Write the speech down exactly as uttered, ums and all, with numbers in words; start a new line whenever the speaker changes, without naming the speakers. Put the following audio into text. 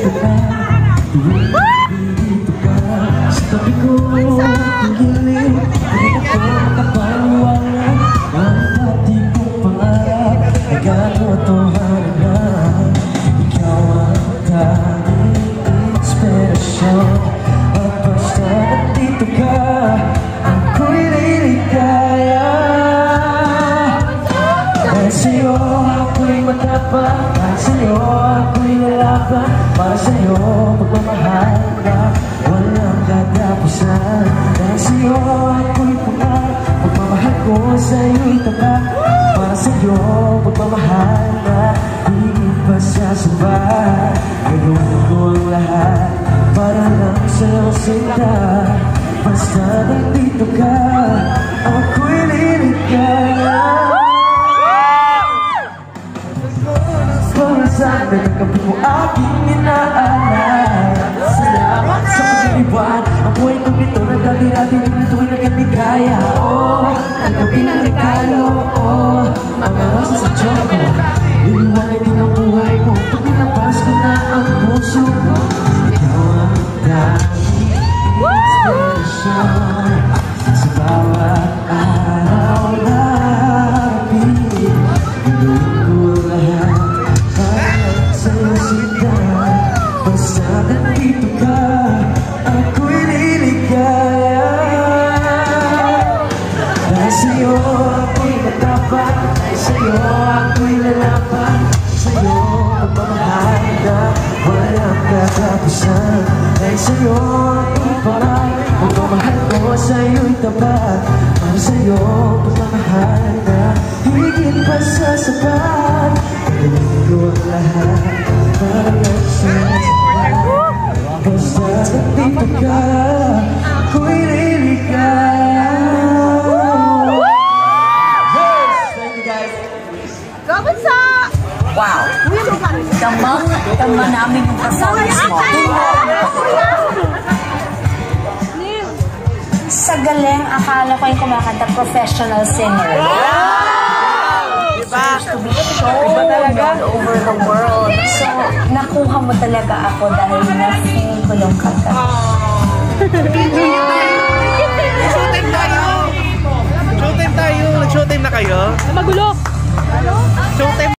ka na. Dito ka sa tabi ko, paghiling. Hindi ako makapaniwala. Ang dati kong pangarap ay katotohanan na. Ikaw ang tanging inspirasyon. At basta nandito ka, ako'y liligaya. Dahil sa'yo ako'y matapang, dahil sa'yo ako'y lalaban. Para sa'yo pagmamahal na walang katapusan. Dahil sa'yo ako'y pangarap, pagmamahal ko sa'yo'y tapat. Para sa'yo pagmamahal na di pa sasabat. Gagawin ko ang lahat para lang sa'yo sinta. Basta nandito ka, ako'y liligaya. Saan na nagkabi mo aking inaalala. Salamat sa pag-iwan. Ang buhay kong ito nagdati-dati na ito'y nagkaligaya. Oh, nagkabi ng regalo. Oh, mga rosas at choco. Iliwanay din ang buhay mo pag nilabas ko na ang puso mo. Ikaw ang dahil inspiration sa bawat araw na harapin. Gagawin ko lahat sa'yo sila. Basta nandito ka, ako'y liligaya. Dahil sa'yo ako'y matapang, dahil sa'yo ako'y lalaban. Sa'yo pagmamahal na walang katapusan. Dahil sa'yo ako'y parang pagmamahal ko sa'yo'y tapat. Para sa'yo pagmamahal na higit pa sa sapat. Gawin ko ang lahat para lang sa'yo. Basta nandito ka, ako'y liligaya. Yes! Thank you guys.
Kamusta?
Wow! Damang, dama namin yung performance mo. Sa galing, akala ko yung kumakanta professional singer.
Diba?
To be shown all over the world. So, nakuha mo talaga ako dahil na-feel ko yung kanta.
Showtime tayo! Showtime tayo! Nag-showtime na kayo?
Magulo!
Showtime